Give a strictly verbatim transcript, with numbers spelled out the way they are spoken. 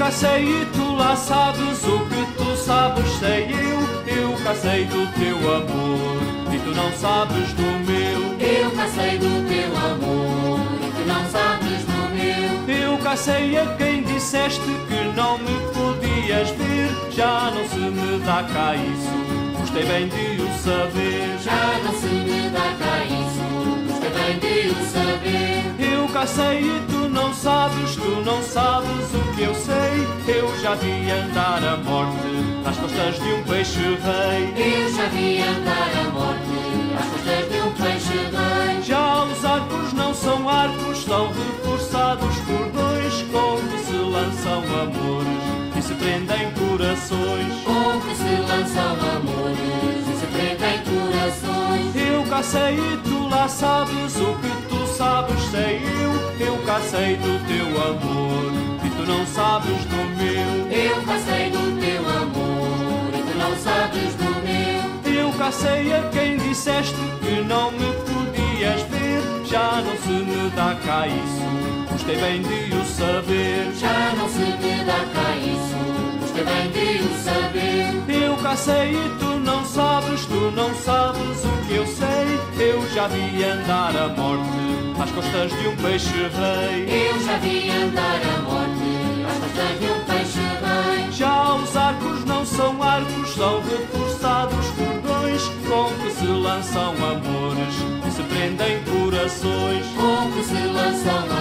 cá sei e tu lá sabes, o que tu sabes sei eu. Eu cá sei do teu amor e tu não sabes do meu. Eu cá sei do teu amor e tu não sabes do meu. Eu cá sei a quem disseste que não me podias ver. Já não se me dá cá isso, gostei bem de o saber. Já não se me dá cá isso, gostei bem de o saber. Eu cá sei e tu não sabes, tu não sabes o que eu sei. Eu já vi andar a morte às costas de um peixe-rei. Eu já vi andar a morte às costas de um peixe-rei. Já os arcos não são arcos, são reforçados por dois, com que se lançam amores e se prendem corações. Com que se lançam amores e se prendem corações. Eu cá sei e tu lá sabes, o que tu sabes sei eu. Eu cá sei do teu amor e tu não sabes do meu. Eu cá sei do teu amor e tu não sabes do meu. Eu cá sei a quem disseste que não me podias ver. Já não se me dá cá isso, gostei bem de o saber. Já não se me dá cá isso, gostei bem de o saber. Eu cá sei e tu não sabes, tu não sabes o que eu sei. Eu já vi andar a morte às costas de um peixe-rei. Eu já vi andar a morte às costas de um peixe-rei. Já os arcos não são arcos, são reforçados por dois, com que se lançam amores e se prendem corações. Com que se lançam